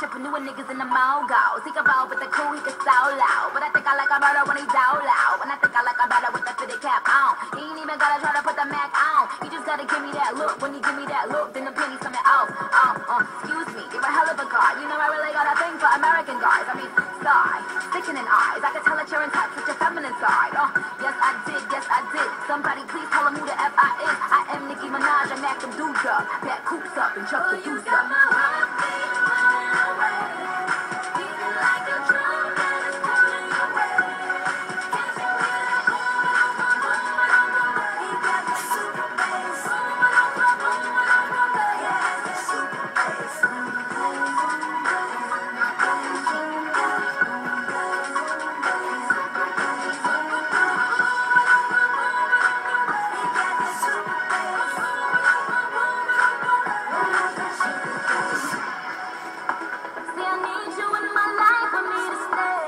entrepreneur niggas in the mogul. Think about with the cool, he can so loud. But I think I like a brother when he's out loud. And I think I like a brother with the fitted cap on. He ain't even gotta try to put the Mac on. He just gotta give me that look. When he give me that look, then the penny's coming off. Excuse me, you're a hell of a guy. You know I really got a thing for American guys. I mean, sigh, sickening eyes. I can tell that you're in touch with your feminine side. Yes I did, yes I did. Somebody please tell him who the F I is. I am Nicki Minaj, I'm acting dudes up. Back coops up and chuck the deuce up. See, I need you in my life for me to stay.